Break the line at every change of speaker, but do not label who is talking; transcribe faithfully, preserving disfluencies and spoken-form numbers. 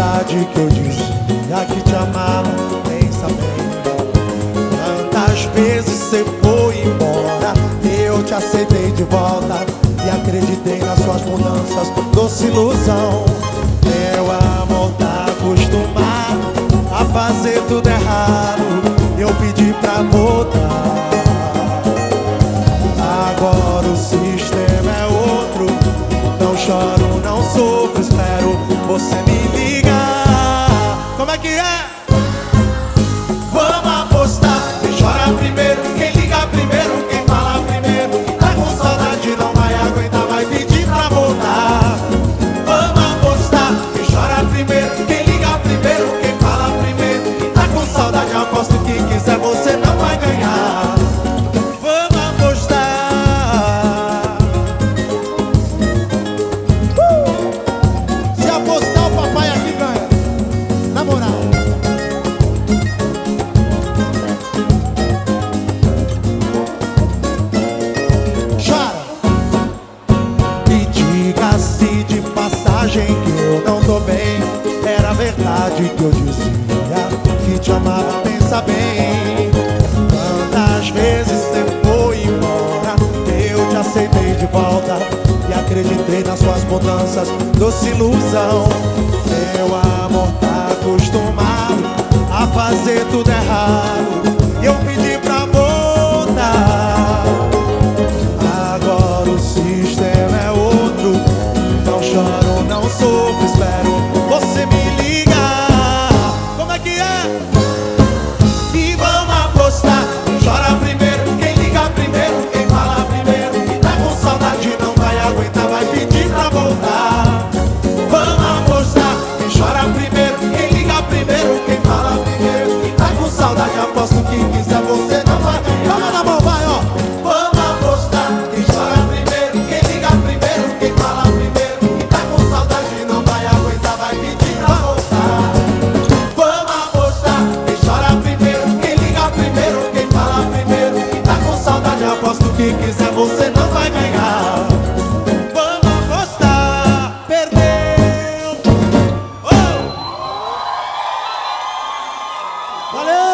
verdade que eu dizia que te amava, pensa bem. Quantas vezes você foi embora, eu te aceitei de volta e acreditei nas suas mudanças, doce ilusão. Meu amor tá acostumado a fazer tudo errado, eu pedi pra voltar. Agora o sistema é outro, não choro, não sofro, espero você me ligar. Como é que é? Vamos apostar, quem chora primeiro, quem liga primeiro, quem fala primeiro, tá com saudade, não vai aguentar, vai pedir pra voltar. Vamos apostar, quem chora primeiro, quem liga primeiro, quem fala primeiro, tá com saudade, aposto que quiser, você não vai ganhar. Vamos apostar. uh! Se apostar, o papai aqui ganha, na moral. Diga-se de passagem que eu não tô bem, era verdade que eu dizia que te amava, pensa bem. Quantas vezes você foi embora, eu te aceitei de volta e acreditei nas suas mudanças, doce ilusão. Meu amor tá acostumado a fazer tudo errado, e eu pedi pra voltar. Agora o sistema é outro, não choro, não sofro, espero você me ligar. Como é que é? E vamos apostar, quem chora primeiro, quem liga primeiro, quem fala primeiro, que tá com saudade, não vai aguentar, vai pedir pra voltar. Vamos apostar, quem chora primeiro, quem liga primeiro, quem fala primeiro, que tá com saudade, aposto que quiser, você não vai. Vamos na mão, vai, ó. Vamos apostar, quem chora primeiro, quem liga primeiro, quem fala primeiro, que tá com saudade, não vai aguentar, vai pedir pra voltar. Vamos apostar, quem chora primeiro, quem liga primeiro, quem fala primeiro, que tá com saudade, aposto que quiser, você não vai ganhar. Vamos apostar, perdeu. Oh! Valeu!